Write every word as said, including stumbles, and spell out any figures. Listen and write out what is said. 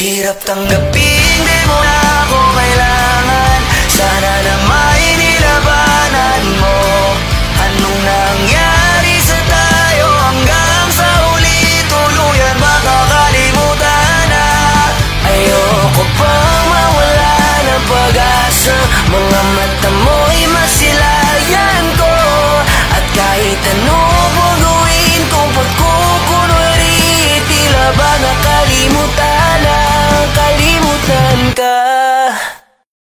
Hirap tanggapin, di mo na ako kailangan. Sana na